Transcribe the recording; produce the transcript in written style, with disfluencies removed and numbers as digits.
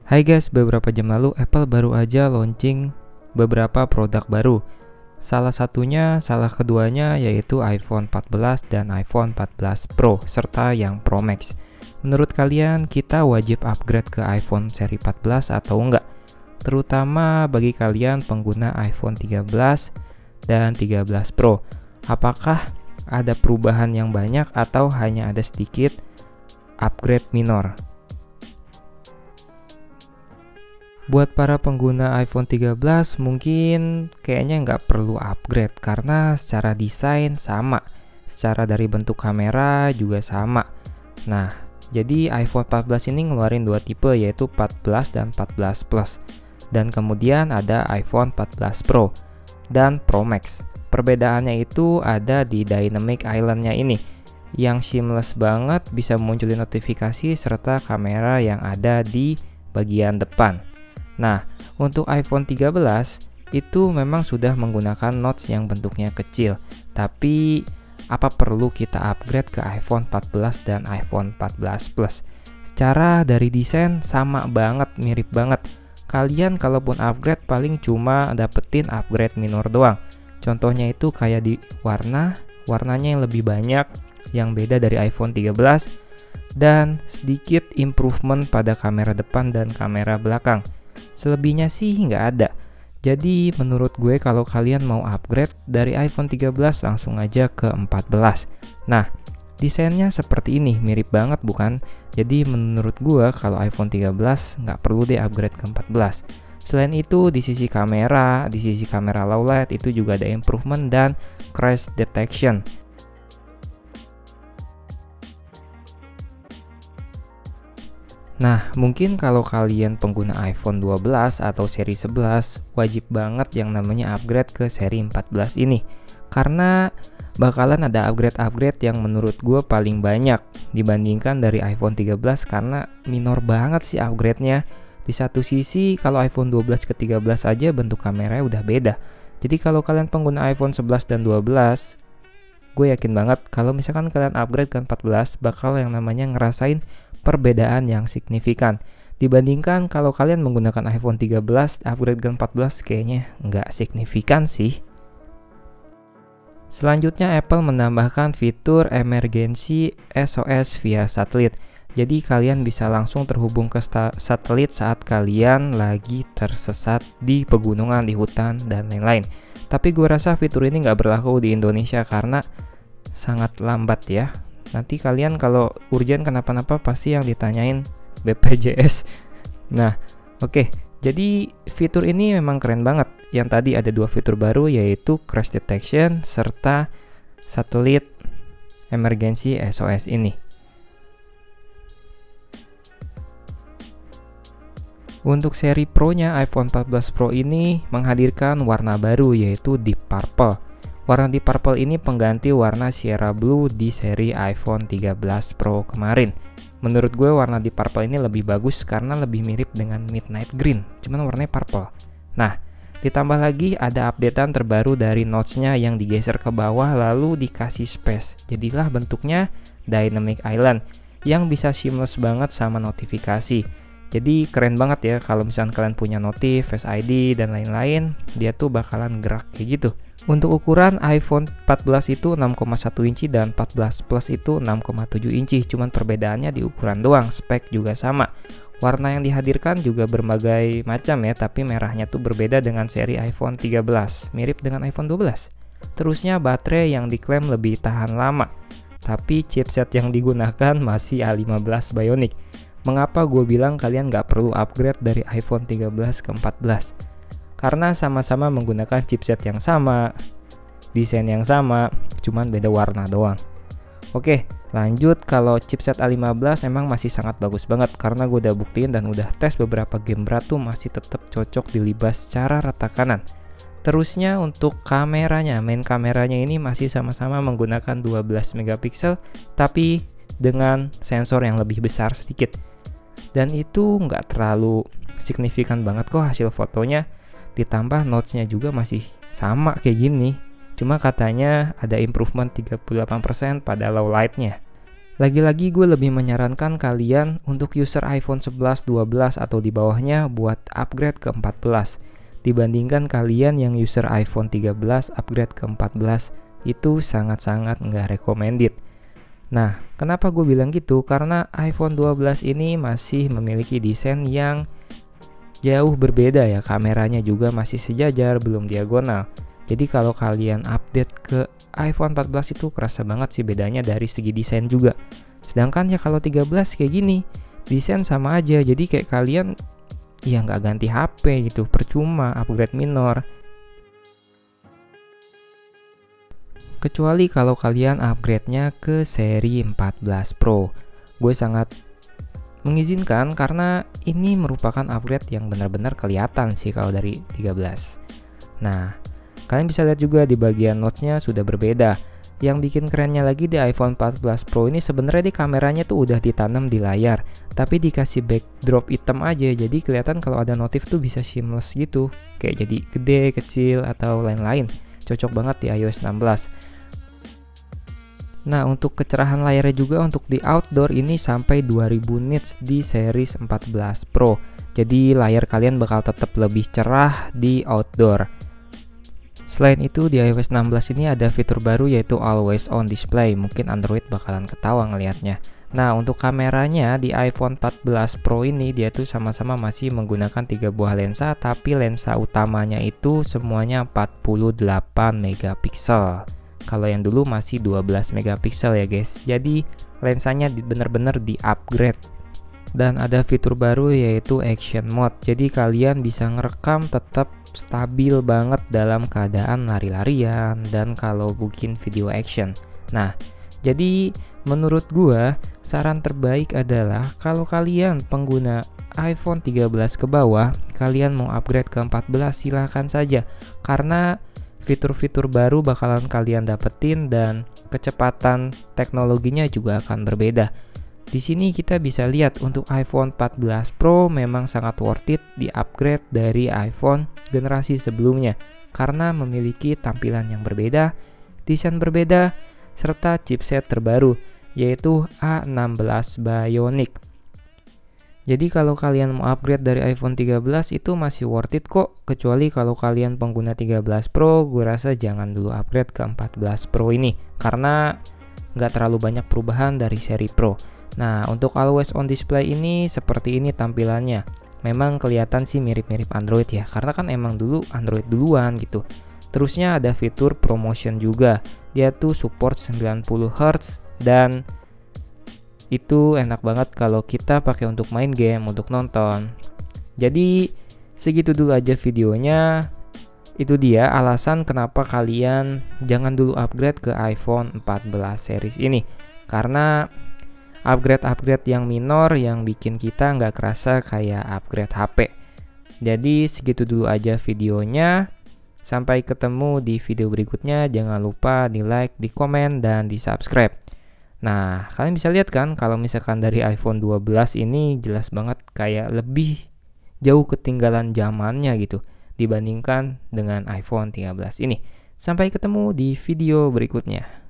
Hai guys, beberapa jam lalu Apple baru aja launching beberapa produk baru. Salah keduanya yaitu iPhone 14 dan iPhone 14 Pro serta yang Pro Max. Menurut kalian kita wajib upgrade ke iPhone seri 14 atau enggak? Terutama bagi kalian pengguna iPhone 13 dan 13 Pro. Apakah ada perubahan yang banyak atau hanya ada sedikit upgrade minor? Buat para pengguna iPhone 13 mungkin kayaknya nggak perlu upgrade karena secara desain sama, secara dari bentuk kamera juga sama. Nah, jadi iPhone 14 ini ngeluarin dua tipe yaitu 14 dan 14 Plus. Dan kemudian ada iPhone 14 Pro dan Pro Max. Perbedaannya itu ada di Dynamic Island-nya ini yang seamless banget, bisa munculin notifikasi serta kamera yang ada di bagian depan. Nah, untuk iPhone 13 itu memang sudah menggunakan notch yang bentuknya kecil. Tapi apa perlu kita upgrade ke iPhone 14 dan iPhone 14 Plus? Secara dari desain sama banget, mirip banget. Kalian kalaupun upgrade paling cuma dapetin upgrade minor doang. Contohnya itu kayak di warnanya yang lebih banyak yang beda dari iPhone 13 dan sedikit improvement pada kamera depan dan kamera belakang. Selebihnya sih nggak ada. Jadi menurut gue kalau kalian mau upgrade dari iPhone 13 langsung aja ke 14. Nah, desainnya seperti ini, mirip banget bukan? Jadi menurut gue kalau iPhone 13 nggak perlu deh upgrade ke 14. Selain itu di sisi kamera low light itu juga ada improvement dan crash detection. Nah, mungkin kalau kalian pengguna iPhone 12 atau seri 11, wajib banget yang namanya upgrade ke seri 14 ini. Karena bakalan ada upgrade-upgrade yang menurut gue paling banyak dibandingkan dari iPhone 13 karena minor banget sih upgrade-nya. Di satu sisi, kalau iPhone 12 ke 13 aja bentuk kameranya udah beda. Jadi kalau kalian pengguna iPhone 11 dan 12, gue yakin banget kalau misalkan kalian upgrade ke 14, bakal yang namanya ngerasain perbedaan yang signifikan. Dibandingkan kalau kalian menggunakan iPhone 13, upgrade ke 14 kayaknya nggak signifikan sih. Selanjutnya Apple menambahkan fitur emergency SOS via satelit. Jadi kalian bisa langsung terhubung ke satelit saat kalian lagi tersesat di pegunungan, di hutan, dan lain-lain. Tapi gue rasa fitur ini nggak berlaku di Indonesia karena sangat lambat ya. Nanti kalian kalau urgent kenapa-napa pasti yang ditanyain BPJS. Nah, oke. Jadi fitur ini memang keren banget. Yang tadi ada dua fitur baru yaitu crash detection serta satelit emergency SOS ini. Untuk seri Pro-nya iPhone 14 Pro ini menghadirkan warna baru yaitu Deep Purple. Warna Deep Purple ini pengganti warna Sierra Blue di seri iPhone 13 Pro kemarin. Menurut gue warna Deep Purple ini lebih bagus karena lebih mirip dengan Midnight Green, cuman warnanya purple. Nah, ditambah lagi ada updatean terbaru dari notch-nya yang digeser ke bawah lalu dikasih space. Jadilah bentuknya Dynamic Island yang bisa seamless banget sama notifikasi. Jadi keren banget ya kalau misalnya kalian punya notif, Face ID, dan lain-lain, dia tuh bakalan gerak kayak gitu. Untuk ukuran iPhone 14 itu 6,1 inci dan 14 Plus itu 6,7 inci. Cuman perbedaannya di ukuran doang, spek juga sama. Warna yang dihadirkan juga berbagai macam ya, tapi merahnya tuh berbeda dengan seri iPhone 13, mirip dengan iPhone 12. Terusnya baterai yang diklaim lebih tahan lama, tapi chipset yang digunakan masih A15 Bionic. Mengapa gue bilang kalian nggak perlu upgrade dari iPhone 13 ke 14? Karena sama-sama menggunakan chipset yang sama, desain yang sama, cuman beda warna doang. Oke, lanjut. Kalau chipset A15 emang masih sangat bagus banget karena gue udah buktiin dan udah tes beberapa game berat tuh masih tetap cocok dilibas secara rata kanan. Terusnya untuk kameranya, main kameranya ini masih sama-sama menggunakan 12 megapiksel tapi dengan sensor yang lebih besar sedikit. Dan itu nggak terlalu signifikan banget kok hasil fotonya. Ditambah notch-nya juga masih sama kayak gini. Cuma katanya ada improvement 38% pada low light-nya. Lagi-lagi gue lebih menyarankan kalian untuk user iPhone 11, 12 atau di bawahnya buat upgrade ke 14 dibandingkan kalian yang user iPhone 13 upgrade ke 14 itu sangat-sangat nggak recommended. Nah, kenapa gue bilang gitu? Karena iPhone 12 ini masih memiliki desain yang jauh berbeda ya, kameranya juga masih sejajar, belum diagonal. Jadi kalau kalian update ke iPhone 14 itu kerasa banget sih bedanya dari segi desain juga. Sedangkan ya kalau 13 kayak gini, desain sama aja. Jadi kayak kalian ya nggak ganti HP gitu, percuma upgrade minor. Kecuali kalau kalian upgrade-nya ke seri 14 Pro. Gue sangat mengizinkan karena ini merupakan upgrade yang benar-benar kelihatan sih kalau dari 13. Nah, kalian bisa lihat juga di bagian notch-nya sudah berbeda. Yang bikin kerennya lagi di iPhone 14 Pro ini sebenarnya di kameranya tuh udah ditanam di layar, tapi dikasih backdrop hitam aja, jadi kelihatan kalau ada notif tuh bisa seamless gitu, kayak jadi gede, kecil, atau lain-lain. Cocok banget di iOS 16. Nah, untuk kecerahan layarnya juga untuk di outdoor ini sampai 2000 nits di series 14 Pro. Jadi layar kalian bakal tetap lebih cerah di outdoor. Selain itu di iOS 16 ini ada fitur baru yaitu Always On Display. Mungkin Android bakalan ketawa ngelihatnya. Nah, untuk kameranya di iPhone 14 Pro ini dia tuh sama-sama masih menggunakan 3 buah lensa, tapi lensa utamanya itu semuanya 48 megapiksel. Kalau yang dulu masih 12 megapiksel ya guys. Jadi lensanya bener-bener di-upgrade. Dan ada fitur baru yaitu Action Mode. Jadi kalian bisa ngerekam tetap stabil banget dalam keadaan lari-larian dan kalau bikin video action. Nah, jadi menurut gua saran terbaik adalah kalau kalian pengguna iPhone 13 ke bawah, kalian mau upgrade ke 14 silahkan saja. Karena fitur-fitur baru bakalan kalian dapetin dan kecepatan teknologinya juga akan berbeda. Di sini kita bisa lihat untuk iPhone 14 Pro memang sangat worth it di upgrade dari iPhone generasi sebelumnya karena memiliki tampilan yang berbeda, desain berbeda, serta chipset terbaru yaitu A16 Bionic. Jadi kalau kalian mau upgrade dari iPhone 13 itu masih worth it kok, kecuali kalau kalian pengguna 13 Pro, gue rasa jangan dulu upgrade ke 14 Pro ini karena nggak terlalu banyak perubahan dari seri Pro. Nah, untuk Always On Display ini seperti ini tampilannya. Memang kelihatan sih mirip-mirip Android ya, karena kan emang dulu Android duluan gitu. Terusnya ada fitur ProMotion juga. Dia tuh support 90 Hz dan itu enak banget kalau kita pakai untuk main game, untuk nonton. Jadi segitu dulu aja videonya. Itu dia alasan kenapa kalian jangan dulu upgrade ke iPhone 14 series ini. Karena upgrade-upgrade yang minor yang bikin kita nggak kerasa kayak upgrade HP. Jadi segitu dulu aja videonya. Sampai ketemu di video berikutnya. Jangan lupa di like, di komen, dan di subscribe. Nah, kalian bisa lihat kan kalau misalkan dari iPhone 12 ini jelas banget kayak lebih jauh ketinggalan zamannya gitu dibandingkan dengan iPhone 13 ini. Sampai ketemu di video berikutnya.